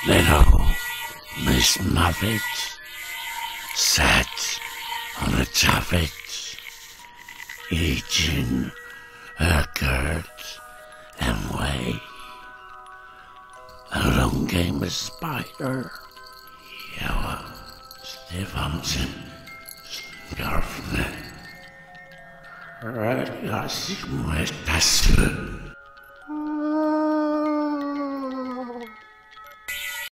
Little Miss Muffet sat on a tuffet, eating her curds and whey. Along came a spider, yellow, stiff-armed, scarfnet. Regarde-moi ta